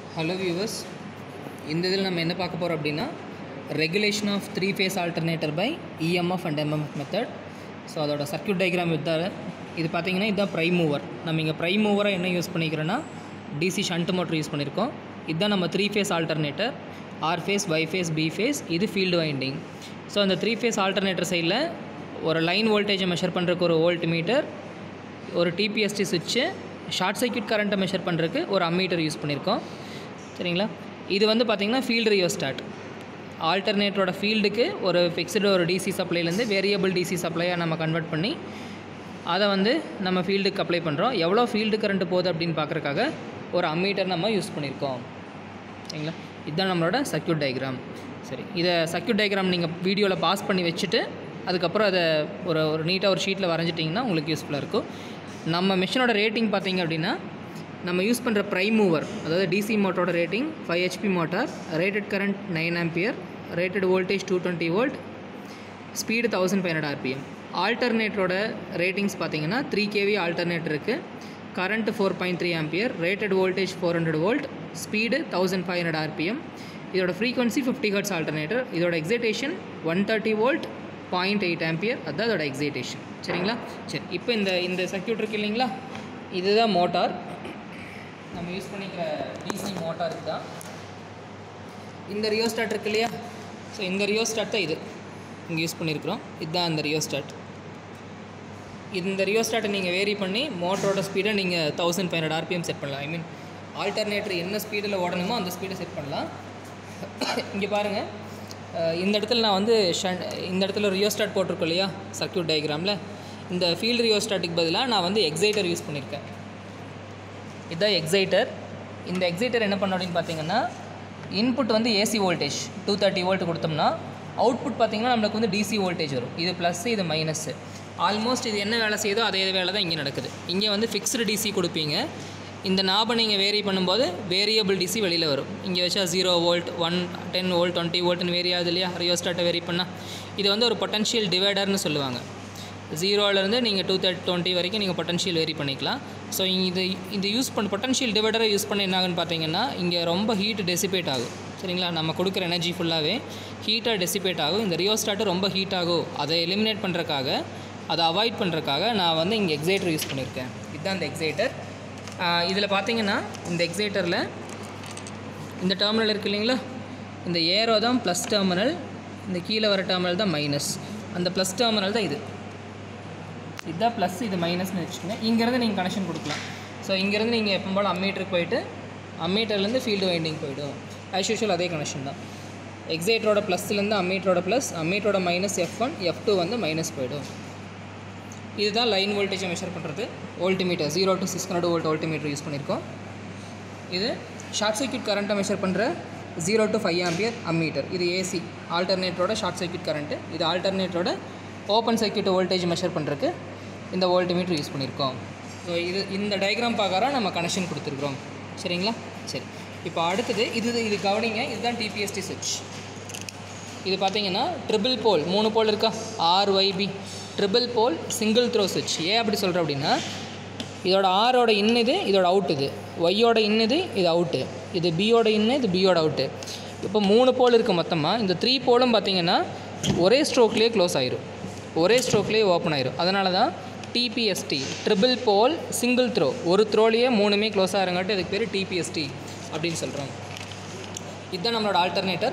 Hello viewers, இந்த இதில் நம்ம என்ன பார்க்க போகிறோம் அப்படின்னா regulation of 3-phase alternator by EMF and MMF method. So அதோட சர்க்யூட் டயக்ராம் வித்தால் இது பார்த்தீங்கன்னா இதுதான் ப்ரைம் மூவர். நம்ம இங்கே ப்ரைம் மூவராக என்ன யூஸ் பண்ணிக்கிறோன்னா டிசி ஷண்ட் மோட்டர் யூஸ் பண்ணியிருக்கோம். இதுதான் நம்ம 3-phase alternator, R phase, Y phase, B phase, இது ஃபீல்டு வைண்டிங். ஸோ அந்த 3-phase alternator சைடில் ஒரு லைன் வோல்டேஜை மெஷர் பண்ணுறதுக்கு ஒரு வோல்ட் மீட்டர், ஒரு டிபிஎஸ்டி சுவிட்சு, ஷார்ட் சர்க்யூட் கரண்ட்டை மெஷர் பண்ணுறதுக்கு ஒரு அம்மீட்டர் யூஸ் பண்ணியிருக்கோம். சரிங்களா? இது வந்து பார்த்திங்கன்னா ஃபீல்டு ரியோஸ்டாட். ஆல்டர்னேட்டரோட ஃபீல்டுக்கு ஒரு ஃபிக்ஸ்டு ஒரு டிசி சப்ளைலேருந்து வேரியபிள் டிசி சப்ளையாக நம்ம கன்வெர்ட் பண்ணி அதை வந்து நம்ம ஃபீல்டுக்கு அப்ளை பண்ணுறோம். எவ்வளோ ஃபீல்டு கரண்ட் போகுது அப்படின்னு பார்க்குறக்காக ஒரு அம்மீட்டர் நம்ம யூஸ் பண்ணியிருக்கோம். சரிங்களா? இதுதான் நம்மளோட சர்க்யூட் டயக்ராம். சரி, இதை சர்க்யூட் டயக்ராம் நீங்கள் வீடியோவில் பாஸ் பண்ணி வச்சுட்டு அதுக்கப்புறம் அதை ஒரு நீட்டாக ஒரு ஷீட்டில் வரைஞ்சிட்டிங்கன்னா உங்களுக்கு யூஸ்ஃபுல்லாக இருக்கும். நம்ம மிஷினோட ரேட்டிங் பார்த்திங்க அப்படின்னா நம்ம யூஸ் பண்ணுற ப்ரைம் மூவர், அதாவது டிசி மோட்டரோட rating 5 HP motor, rated current 9 ampere, rated voltage 220 volt, speed 1500 RPM. ஆல்டர்னேட்டரோட ரேட்டிங்ஸ் பார்த்திங்கன்னா 3 kV ஆல்டர்னேட்டர் இருக்குது, current 4.3 ampere, rated voltage 400 volt, speed 1500 RPM. இதோட ஃப்ரீக்வன்சி 50 Hz ஆல்டர்னேட்டர். இதோட எக்ஸைட்டேஷன் 130 வோல்ட், 0.8 ஆம்பியர், அதுதான் அதோட எக்ஸைட்டேஷன். சரிங்களா? சரி, இப்போ இந்த சர்க்யூட் இருக்குது இல்லைங்களா, இதுதான் மோட்டார். நம்ம யூஸ் பண்ணிக்கிற டிசி மோட்டாருக்கு தான் இந்த ரியோஸ்டாட் இருக்கு இல்லையா. ஸோ இந்த ரியோஸ்டாட் தான் இது இங்கே யூஸ் பண்ணியிருக்கிறோம். இதுதான் அந்த ரியோஸ்டாட். இந்த ரியோஸ்டாட்டை நீங்கள் வேரி பண்ணி மோட்டரோட ஸ்பீடை நீங்கள் 1500 RPM செட் பண்ணலாம். ஐ மீன் ஆல்டர்னேட்டர் என்ன ஸ்பீடில் ஓடணுமோ அந்த ஸ்பீடை செட் பண்ணலாம். இங்கே பாருங்கள், இந்த இடத்துல நான் வந்து இந்த இடத்துல ரியோஸ்டாட் போட்டிருக்கோம் இல்லையா சர்க்யூட் டயக்ராமில். இந்த ஃபீல்டு ரியோஸ்டாட்டுக்கு பதிலாக நான் வந்து எக்ஸைட்டர் யூஸ் பண்ணியிருக்கேன். இதுதான் எக்ஸைட்டர். இந்த எக்ஸைட்டர் என்ன பண்ணோம் அப்படின்னு பார்த்தீங்கன்னா, இன்புட் வந்து ஏசி வோல்டேஜ் 230 வோல்ட் கொடுத்தோம்னா அவுட்புட் பார்த்திங்கன்னா நம்மளுக்கு வந்து டிசி வோல்டேஜ் வரும். இது ப்ளஸ்ஸு, இது மைனஸ்ஸு. ஆல்மோஸ்ட் இது என்ன வேலை செய்யுதோ அதே வேலை தான் இங்கே நடக்குது. இங்கே வந்து ஃபிக்ஸ்டு டிசி கொடுப்பீங்க. இந்த நாபை நீங்கள் வேரி பண்ணும்போது வேரியபிள் டிசி வெளியில் வரும். இங்கே வச்சா 0 வோல்ட், 10 வோல்ட், 20 வோல்ட்னு வேரி ஆகுது இல்லையா ரியோஸ்டாட்டை வேரி பண்ணால். இது வந்து ஒரு பொட்டன்ஷியல் டிவைடர்னு சொல்லுவாங்க. 0லேருந்து நீங்கள் 220 வரைக்கும் நீங்கள் பொட்டன்ஷியல் வேரி பண்ணிக்கலாம். ஸோ இது யூஸ் பண்ண பொட்டன்ஷியல் டிவைடரை யூஸ் பண்ண என்ன ஆகுன்னு பார்த்தீங்கன்னா, இங்கே ரொம்ப ஹீட் டெசிபேட் ஆகும். சரிங்களா? நம்ம கொடுக்குற எனர்ஜி ஃபுல்லாகவே ஹீட்டாக டெசிபேட் ஆகும். இந்த ரியோஸ்டாட்டு ரொம்ப ஹீட் ஆகும். அதை எலிமினேட் பண்ணுறக்காக, அதை அவாய்ட் பண்ணுறக்காக நான் வந்து இங்கே எக்ஸைட்டர் யூஸ் பண்ணியிருக்கேன். இதுதான் இந்த எக்ஸைட்டர். இதில் பார்த்தீங்கன்னா இந்த எக்ஸைட்டரில் இந்த டெர்மினல் இருக்குது இல்லைங்களா, இந்த ஏரோ தான் ப்ளஸ் டெர்மினல், இந்த கீழே வர டெர்மினல் தான் மைனஸ். அந்த ப்ளஸ் டெர்மினல் தான் இதுதான் ப்ளஸ், இது மைனஸ்னு வச்சுக்கோங்க. இங்கேருந்து நீங்கள் கனெக்ஷன் கொடுக்கலாம். ஸோ இங்கேருந்து நீங்கள் எப்போ போல் அம்மீட்டருக்கு போய்ட்டு அம்மீட்டர்லேருந்து ஃபீல்டு வைண்டிங் போய்டும். ஆஸ் யூஷுவல் அதே கனெக்ஷன் தான். எக்ஸைட்டரோட ப்ளஸ்லேருந்து அம்மீட்டரோட ப்ளஸ், அம்மீட்டரோட மைனஸ் F1, F2 வந்து மைனஸ் போய்டும். இதுதான் லைன் வோல்டேஜை மெஷர் பண்ணுறது voltmeter. 0 to 600 volt voltmeter use பண்ணியிருக்கோம். இது ஷார்ட் சர்க்யூட் கரண்ட்டை மெஷர் பண்ணுற 0 to 5 ஆம்பியர் அம்மீட்டர். இது ஏசி ஆல்டர்னேட்டரோட ஷார்ட் சர்க்யூட் கரண்ட்டு. இது ஆல்டர்னேட்டரோட ஓப்பன் சர்க்யூட் வோல்டேஜ் மெஷர் பண்ணுறதுக்கு இந்த வோல்ட்மீட்டர் யூஸ் பண்ணியிருக்கோம். ஸோ இந்த டயக்ராம் பார்க்குறோம், நம்ம கனெக்ஷன் கொடுத்துருக்குறோம். சரிங்களா? சரி, இப்போ அடுத்தது இது கவனிங்க. இதுதான் டிபிஎஸ்டி சுவிட்ச். இது பார்த்தீங்கன்னா ட்ரிபிள் போல், 3 போல் இருக்கா, RYB triple pole single throw சுவிட்ச். ஏன் அப்படி சொல்கிறோம் அப்படின்னா, இதோட ஆரோட இன் இது, இதோட அவுட் இது, ஒய்யோட இன் இது, இது அவுட்டு, இது பியோட இன்னு, இது பியோட அவுட்டு. இப்போ 3 போல் இருக்குது மொத்தமாக. இந்த 3 போலும் பார்த்திங்கன்னா ஒரே ஸ்ட்ரோக்லேயே க்ளோஸ் ஆயிரும், ஒரே ஸ்ட்ரோக்லேயே ஓப்பன் ஆயிரும். அதனால தான் DPST triple pole single throw, ஒரு த்ரோலேயே 3மே க்ளோஸ் ஆகிறங்காட்டி அதுக்கு பேர் டிபிஎஸ்டி அப்படின்னு சொல்கிறோம். இதுதான் நம்மளோட ஆல்டர்னேட்டர்.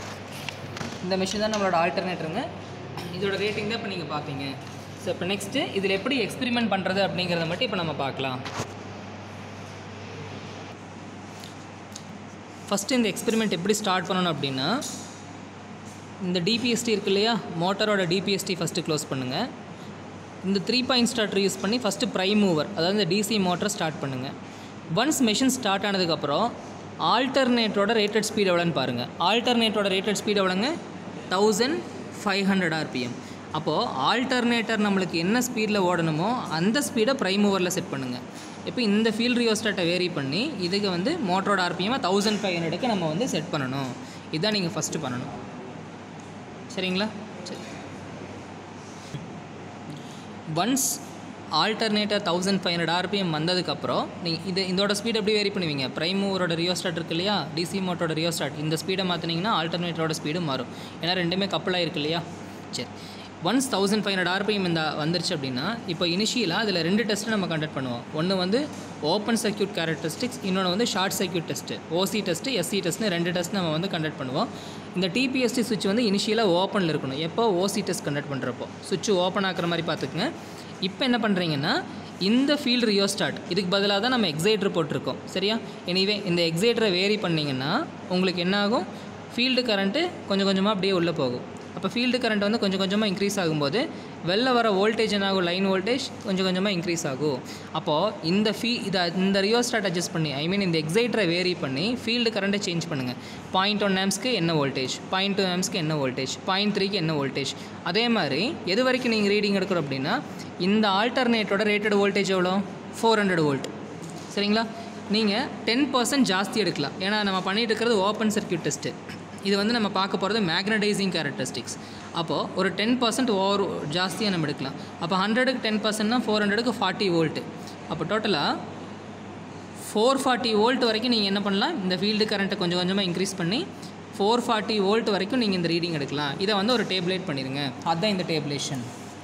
இந்த மிஷின் தான் நம்மளோட ஆல்டர்னேட்டருங்க. இதோட ரேட்டிங் தான் இப்போ நீங்கள் பார்ப்பீங்க. ஸோ இப்போ நெக்ஸ்ட்டு இதில் எப்படி எக்ஸ்பெரிமெண்ட் பண்ணுறது அப்படிங்கிறத மட்டும் இப்போ நம்ம பார்க்கலாம். ஃபஸ்ட்டு இந்த எக்ஸ்பெரிமெண்ட் எப்படி ஸ்டார்ட் பண்ணணும் அப்படின்னா, இந்த டிபிஎஸ்டி இருக்கு இல்லையா, மோட்டரோட டிபிஎஸ்டி ஃபஸ்ட்டு க்ளோஸ் பண்ணுங்கள். இந்த 3 பாயிண்ட் ஸ்டார்டர் யூஸ் பண்ணி ஃபஸ்ட்டு ப்ரைம் மூவர், அதாவது இந்த டிசி மோட்டரை ஸ்டார்ட் பண்ணுங்கள். ஒன்ஸ் மெஷின் ஸ்டார்ட் ஆனதுக்கப்புறம் ஆல்டர்னேட்டரோட ரேட்டட் ஸ்பீட் எவ்வளோன்னு பாருங்கள். ஆல்டர்னேட்டரோட ரேட்டட் ஸ்பீட் எவ்வளோங்க, 1500 RPM. அப்போது ஆல்டர்னேட்டர் நம்மளுக்கு என்ன ஸ்பீடில் ஓடணுமோ அந்த ஸ்பீடை ப்ரைம் மூவரில் செட் பண்ணுங்கள். இப்போ இந்த ஃபீல்டு ரியோஸ்டாட்டை வேரி பண்ணி இதுக்கு வந்து மோட்டரோட RPM 1500க்கு நம்ம வந்து செட் பண்ணணும். இதுதான் நீங்கள் ஃபஸ்ட்டு பண்ணணும். சரிங்களா? சரி, ஒன்ஸ் ஆல்டர்னேட்டர் 1500 RPM வந்ததுக்கப்புறம் நீங்கள் இதோட ஸ்பீட் எப்படி வேரி பண்ணுவீங்க? ப்ரைம் மூவரோட ரியோஸ்டாட் இருக்கு இல்லையா, டிசி மோட்டரோட ரியோஸ்டாட், இந்த ஸ்பீடை மாற்றினீங்கன்னா ஆல்டர்னேட்டரோட ஸ்பீடும் மாறும். ஏன்னா ரெண்டுமே கப்பல் ஆகிருக்கு இல்லையா. சரி, ஒன்ஸ் 1500 RPM இந்த வந்துருச்சு அப்படின்னா இப்போ இனிஷியலாக அதில் 2 டெஸ்ட்டு நம்ம கண்டக்ட் பண்ணுவோம். ஒன்று வந்து ஓப்பன் சர்க்யூட் கேரக்டரிஸ்டிக்ஸ், இன்னொன்று வந்து short circuit test, OC test, SC டெஸ்ட்னு 2 டெஸ்ட் நம்ம வந்து கண்டக்ட் பண்ணுவோம். இந்த டிபிஎஸ்டி சுவிட்ச் வந்து இனிஷியலாக ஓப்பனில் இருக்கணும். எப்போ ஓசி டெஸ்ட் கண்டக்ட் பண்ணுறப்போ சுவிட்ச் ஓப்பன் ஆக்குற மாதிரி பார்த்துக்குங்க. இப்போ என்ன பண்ணுறீங்கன்னா இந்த ஃபீல்டு ரியோஸ்டாட் இதுக்கு பதிலாக தான் நம்ம எக்ஸைட்டர் போட்டிருக்கோம். சரியா? எனிவே இந்த எக்ஸைட்டரை வேரி பண்ணிங்கன்னா உங்களுக்கு என்ன ஆகும்? ஃபீல்டு கரண்ட்டு கொஞ்சம் கொஞ்சமாக அப்படியே உள்ளே போகும். அப்போ ஃபீல்டு கரண்ட் வந்து கொஞ்சம் கொஞ்சமாக இன்க்ரீஸ் ஆகும்போது வெளில வர வோல்டேஜ் என்ன ஆகும்? லைன் வோல்டேஜ் கொஞ்சம் கொஞ்சமாக இன்க்ரீஸ் ஆகும். அப்போது இந்த ரியோஸ்டாட் அட்ஜஸ்ட் பண்ணி இந்த எக்ஸைட்டரை வேரி பண்ணி ஃபீல்டு கரண்ட்டை சேஞ்ச் பண்ணுங்கள். 0.1 ஆம்ஸ்க்கு என்ன வோல்டேஜ், 0.2 ஆம்ஸ்க்கு என்ன வோல்டேஜ், 0.3க்கு என்ன வோல்டேஜ். அதே மாதிரி எது வரைக்கும் நீங்கள் ரீடிங் எடுக்கிறோம் அப்படின்னா இந்த ஆல்டர்னேட்டரோட ரேட்டட் வோல்டேஜ் எவ்வளோ? 400 வோல்ட். சரிங்களா? நீங்கள் 10% ஜாஸ்தி எடுக்கலாம். ஏன்னா நம்ம பண்ணிகிட்டு இருக்கிறது ஓப்பன் சர்க்யூட் டெஸ்ட்டு. இது வந்து நம்ம பார்க்க போகிறது மேக்னடைசிங் கேரக்டரிஸ்டிக்ஸ். அப்போது ஒரு 10% ஓவர் ஜாஸ்தியாக நம்ம எடுக்கலாம். அப்போ 100க்கு 10%னா 400க்கு 40 வோல்ட்டு. அப்போ டோட்டலாக 440 வோல்ட் வரைக்கும் நீங்கள் என்ன பண்ணலாம்? இந்த ஃபீல்டு கரண்ட்டை கொஞ்சம் கொஞ்சமாக இன்க்ரீஸ் பண்ணி 440 வோல்ட் வரைக்கும் நீங்கள் இந்த ரீடிங் எடுக்கலாம். இதை வந்து ஒரு டேபிளேட் பண்ணிடுங்க. அதுதான் இந்த டேபிளேஷன்.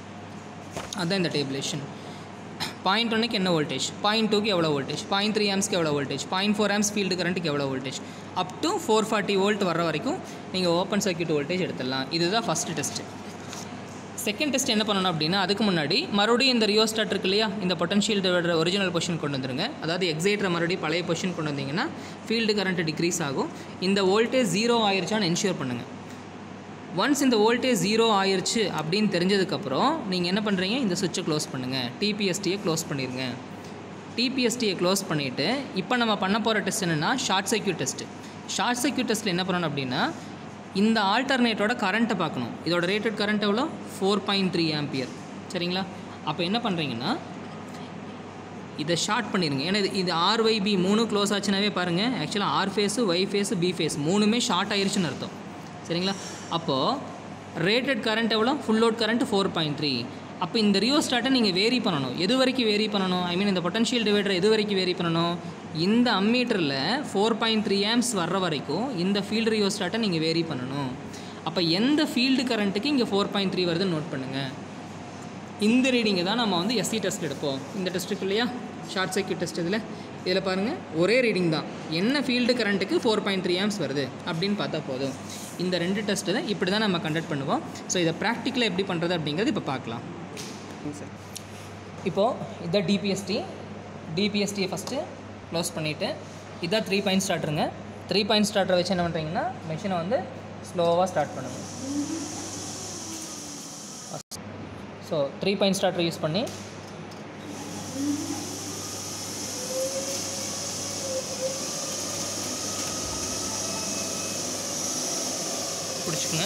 0.1க்கு என்ன வோல்டேஜ், 0.2க்கு எவ்வளோ வோல்டேஜ், 0.3 ஆம்ஸ்க்கு எவ்வளோ வோல்டேஜ், 0.4 ஆம்ஸ் ஃபீல்டு கரண்ட்டுக்கு எவ்வளோ வோல்டேஜ், அப் டு 440 வோல்ட் வர வரைக்கும் நீங்கள் ஓப்பன் சர்க்யூட் வோல்டேஜ் எடுத்துடலாம். இதுதான் ஃபஸ்ட்டு டெஸ்ட்டு. செகண்ட் டெஸ்ட் என்ன பண்ணணும் அப்படின்னா அதுக்கு முன்னாடி மறுபடியும் இந்த ரியோஸ்டாட் இருக்கு இல்லையா, இந்த பொட்டன்ஷியல் டிவைடர் ஒரிஜினல் பொசிஷன் கொண்டு வந்துருங்க. அதாவது எக்ஸைட்டரை மறுபடியும் பழைய பொசிஷன் கொண்டு வந்தீங்கன்னா ஃபீல்டு கரண்ட்டு டிக்ரீஸ் ஆகும். இந்த வோல்டேஜ் 0 ஆயிருச்சான்னு என்ஷூர் பண்ணுங்கள். ஒன்ஸ் இந்த வோல்டேஜ் 0 ஆயிடுச்சு அப்படின்னு தெரிஞ்சதுக்கப்புறம் நீங்கள் என்ன பண்ணுறீங்க? இந்த சுவிட்சை க்ளோஸ் பண்ணுங்கள். டிபிஎஸ்டியை க்ளோஸ் பண்ணிடுங்க. டிபிஎஸ்டியை க்ளோஸ் பண்ணிவிட்டு இப்போ நம்ம பண்ண போகிற டெஸ்ட் என்னென்னா short circuit test. Short circuit டெஸ்ட்டில் என்ன பண்ணணும் அப்படின்னா இந்த ஆல்டர்னேட்டரோட கரண்ட்டை பார்க்கணும். இதோட ரேட்டட் கரண்ட் எவ்வளோ? 4.3 ஆம்பியர். சரிங்களா? அப்போ என்ன பண்ணுறீங்கன்னா இதை ஷார்ட் பண்ணிடுங்க. ஏன்னா இது RYB 3 க்ளோஸ் ஆச்சுனாவே பாருங்கள், ஆக்சுவலாக R phase, Y phase, B phase 3மே ஷார்ட் ஆயிடுச்சுன்னு அர்த்தம். சரிங்களா? அப்போது ரேட்டட் கரண்ட் எவ்வளோ? Full load current 4.3. அப்போ இந்த ரியோஸ்டாட்டை நீங்கள் வேரி பண்ணணும். எது வரைக்கும் வேரி பண்ணணும்? இந்த பொட்டன்ஷியல் டிவைடரை எது வரைக்கும் வேரி பண்ணணும்? இந்த அம்மீட்டரில் 4.3 ஆம்ஸ் வர்ற வரைக்கும் இந்த ஃபீல்டு ரியோஸ்டாட்டை நீங்கள் வேரி பண்ணணும். அப்போ எந்த ஃபீல்டு கரண்ட்டுக்கு இங்கே 4.3 வருதுன்னு நோட் பண்ணுங்கள். இந்த ரீடிங்கை தான் நம்ம வந்து எஸ்சி டெஸ்ட் எடுப்போம். இந்த டெஸ்ட்டுக்கு இல்லையா, ஷார்ட் சர்க்யூட் டெஸ்ட். இதில் பாருங்கள் ஒரே ரீடிங் தான். என்ன ஃபீல்டு கரண்ட்டுக்கு 4.3 ஆம்ஸ் வருது அப்படின்னு பார்த்தா போதும். இந்த 2 டெஸ்ட்டு தான் இப்படி தான் நம்ம கண்டக்ட் பண்ணுவோம். ஸோ இதை ப்ராக்டிக்கலாக எப்படி பண்ணுறது அப்படிங்கிறது இப்போ பார்க்கலாம். இப்போது இதான் டிபிஎஸ்டியை ஃபஸ்ட்டு க்ளோஸ் பண்ணிவிட்டு இதான் 3 பாயிண்ட் ஸ்டார்டருங்க. 3 பாயிண்ட் ஸ்டார்டரை வச்சு என்ன பண்ணுறீங்கன்னா மெஷினை வந்து ஸ்லோவாக ஸ்டார்ட் பண்ணுங்கள். ஸோ 3 பாயிண்ட் ஸ்டார்டர் யூஸ் பண்ணி பிடிச்சிக்கோங்க.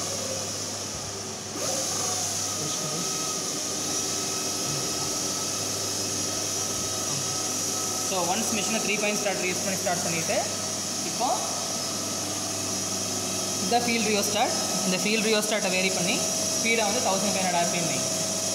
ஸோ ஒன்ஸ் மிஷினை 3 பாயிண்ட் ஸ்டார்டர் யூஸ் பண்ணி ஸ்டார்ட் பண்ணிவிட்டு இப்போ இந்த ஃபீல்டு ரியோஸ்டாட்டை வேரி பண்ணி ஸ்பீடை வந்து 1500 RPM வைங்க.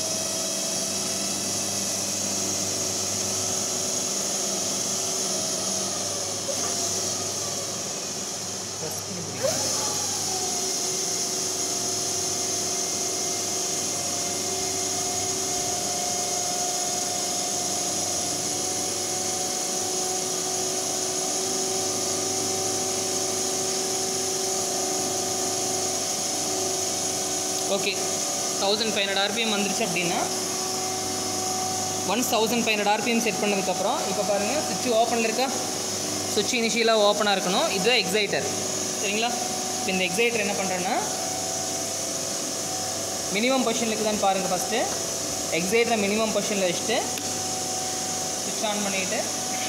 ஓகே, 1500 RPM வந்துருச்சு அப்படின்னா ஒன்ஸ் 1500 RPM செட் பண்ணதுக்கப்புறம் இப்போ பாருங்கள் சுவிட்ச் ஓப்பனில் இருக்கா? சுவிட்ச் இனிஷியலாக ஓப்பனாக இருக்கணும். இதுதான் எக்ஸைட்டர். சரிங்களா? இப்போ இந்த எக்ஸைட்டர் என்ன பண்ணுறேன்னா மினிமம் பொசிஷனில் இருக்குதான்னு பாருங்கள். ஃபஸ்ட்டு எக்ஸைட்டரை மினிமம் பொசிஷனில் வச்சுட்டு சுவிட்ச் ஆன் பண்ணிவிட்டு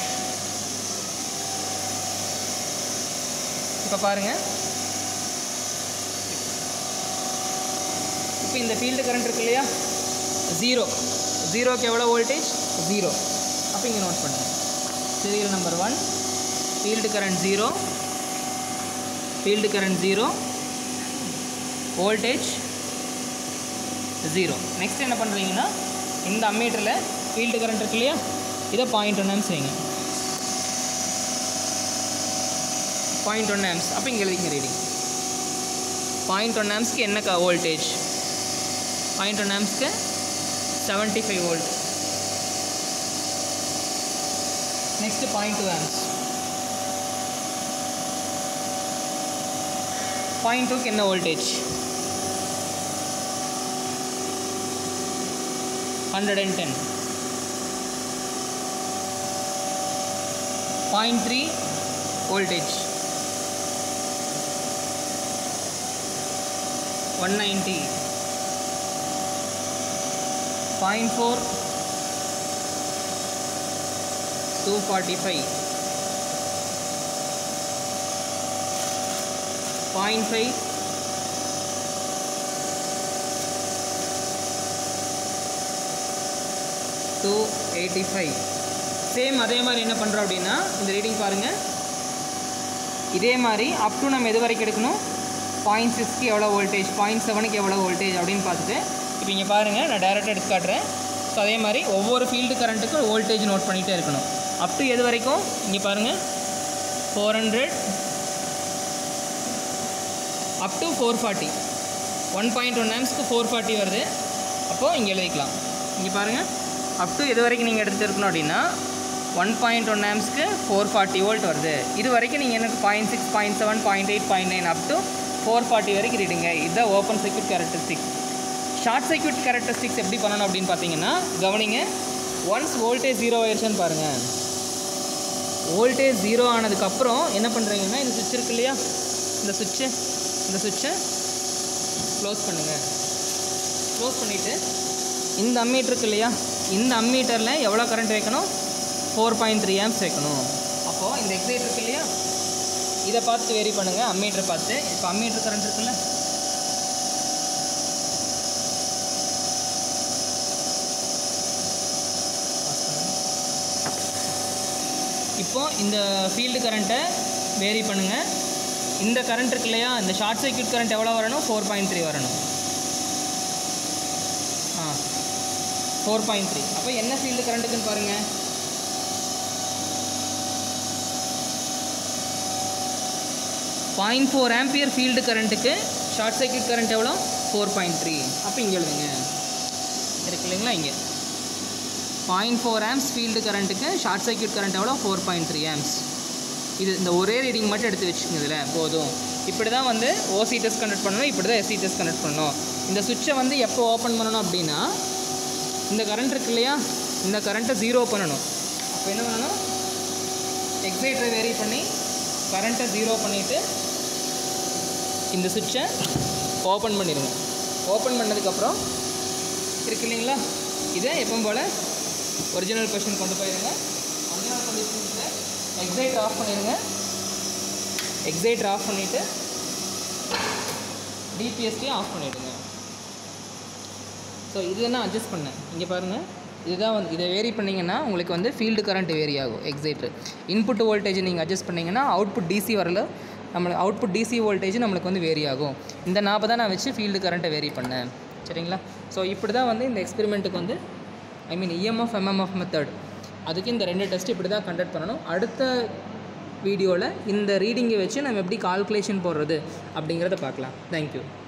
இப்போ பாருங்கள். இப்போ இந்த ஃபீல்டு கரண்ட் இருக்கு இல்லையா, 0க்கு எவ்வளோ வோல்டேஜ்? 0. அப்போ இங்கே நோட் பண்ணுங்கள். Serial number 1 field current 0, voltage 0. Next என்ன பண்ணுறீங்கன்னா இந்த அம்மீட்டரில் ஃபீல்டு கரண்ட் இருக்கு இல்லையா, இதை 0.1 ஆம்ஸ் வைங்க. 0.1 ஆம்ஸ். அப்போ இங்கே எழுதிங்க ரீடிங். 0.1 ஆம்ஸ்க்கு என்ன வோல்டேஜ்? 0.1 ஆம்ஸ்க்கு 75 வோல்ட். Next 0.2 amps. 0.2க்கு என்ன வோல்டேஜ்? 110. 0.3 voltage. 190. 0.4 245. 0.5 285. சேம் அதே மாதிரி என்ன பண்ணுறோம் அப்படின்னா, இந்த ரீடிங் பாருங்கள். இதே மாதிரி அப் டு நம்ம எது வரைக்கும் எடுக்கணும்? 0.6க்கு எவ்வளோ வோல்டேஜ், 0.7க்கு எவ்வளோ வோல்டேஜ் அப்படின்னு பார்த்துட்டு, இப்போ இங்கே பாருங்கள், நான் டைரெக்டாக எடுத்து காட்டுறேன். ஸோ அதே மாதிரி ஒவ்வொரு ஃபீல்டு கரண்ட்டுக்கும் வோல்டேஜ் நோட் பண்ணிகிட்டே இருக்கணும். அப் டு எது வரைக்கும்? இங்கே பாருங்கள், 400 அப் டு 440. 1.1 ஆம்ஸ்க்கு 440 வருது. அப்போது இங்கே எழுதிக்கலாம். இங்கே பாருங்கள், அப் டு எது வரைக்கும் நீங்கள் எடுத்துகிட்டு இருக்கணும் அப்படின்னா 1.1 ஆம்ஸ்க்கு 440 வோல்ட் வருது. இது வரைக்கும் நீங்கள் எனக்கு 0.6 0.7 0.8 0.9 அப் டு 440 வரைக்கும் ரீடிங்க. இதுதான் open circuit characteristics. Short circuit characteristics எப்படி பண்ணணும் அப்படின்னு பார்த்தீங்கன்னா, கவனிங்க. ஒன்ஸ் வோல்டேஜ் 0 ஆயிடுச்சுன்னு பாருங்கள். வோல்டேஜ் 0 ஆனதுக்கப்புறம் என்ன பண்ணுறீங்கன்னா, இந்த சுவிட்ச் இருக்கு இல்லையா, இந்த சுவிட்சை க்ளோஸ் பண்ணுங்கள். க்ளோஸ் பண்ணிவிட்டு இந்த அம்மீட்டர் இருக்கு இல்லையா, இந்த அம்மீட்டரில் எவ்வளோ கரண்ட் வைக்கணும்? 4.3 ஆம்ஸ் வைக்கணும். அப்போது இந்த எக்ஸைட் இருக்கு இல்லையா, இதை பார்த்து வேரி பண்ணுங்கள். அம்மீட்டரை பார்த்து. இப்போ அம்மீட்டர் கரண்ட் இருக்குல்ல, இப்போது இந்த ஃபீல்டு கரண்ட்டை வேரி பண்ணுங்கள். இந்த கரண்ட் இருக்கு இல்லையா, இந்த ஷார்ட் சர்க்யூட் கரண்ட் எவ்வளோ வரணும்? 4.3 வரணும். 4.3. அப்போ என்ன ஃபீல்டு கரண்ட்டுக்குன்னு பாருங்கள். .4 ஆம்பியர் ஃபீல்டு கரண்ட்டுக்கு ஷார்ட் சர்க்யூட் கரண்ட் எவ்வளோ? 4.3. அப்போ இங்கே எழுதுங்க, இருக்கு இல்லைங்களா, இங்கே 0.4 ஆம்ஸ் ஃபீல்டு கரண்ட்டுக்கு ஷார்ட் சர்க்யூட் கரண்ட் எவ்வளோ? 4.3 ஆம்ஸ். இது இந்த ஒரே ரீடிங் மட்டும் எடுத்து வச்சுக்கோங்க. இதில் போதும். இப்படி தான் வந்து ஓசி டெஸ்ட் கண்டக்ட் பண்ணணும், இப்படி தான் எஸ்சி டெஸ்ட் கண்டக்ட் பண்ணணும். இந்த சுவிட்சை வந்து எப்போ ஓப்பன் பண்ணணும் அப்படின்னா, இந்த கரண்ட் இருக்கு இல்லையா, இந்த கரண்ட்டை 0 பண்ணணும். அப்போ என்ன பண்ணணும்? எக்ஸைட்டரை வேரி பண்ணி கரண்ட்டை 0 பண்ணிவிட்டு இந்த சுவிட்சை ஓப்பன் பண்ணிடுங்க. ஓப்பன் பண்ணதுக்கப்புறம் இருக்கு இல்லைங்களா, இதை எப்பவும் போல் ஒரிஜினல் பொசிஷன் கொண்டு போயிடுங்க. ஒரிஜினல் பொசிஷனில் எக்ஸைட்டர் ஆஃப் பண்ணிடுங்க. எக்ஸைட்டர் ஆஃப் பண்ணிவிட்டு டிபிஎஸ்டியை ஆஃப் பண்ணிவிடுங்க. ஸோ இது நான் அட்ஜஸ்ட் பண்ணேன். இங்கே பாருங்கள், இதுதான் வந்து இதை வேரி பண்ணிங்கன்னா உங்களுக்கு வந்து ஃபீல்டு கரண்ட் வேரி ஆகும். எக்ஸைட்ரு இன்புட் வோல்டேஜ் நீங்கள் அட்ஜஸ்ட் பண்ணிங்கன்னா அவுட்புட் டிசி வரல, நம்மளுக்கு அவுட்புட் டிசி வோல்டேஜ் நம்மளுக்கு வந்து வேரி ஆகும். இந்த நாபை தான் நான் வச்சு ஃபீல்டு கரண்ட்டை வேரி பண்ணேன். சரிங்களா? ஸோ இப்படி தான் வந்து இந்த எக்ஸ்பெரிமெண்ட்டுக்கு வந்து EMF MMF மெத்தட், அதுக்கு இந்த 2 டெஸ்ட் இப்படி தான் கண்டக்ட் பண்ணணும். அடுத்த வீடியோவில் இந்த ரீடிங்கை வச்சு நம்ம எப்படி கால்குலேஷன் போடுறது அப்படிங்கிறத பார்க்கலாம். தேங்க்யூ.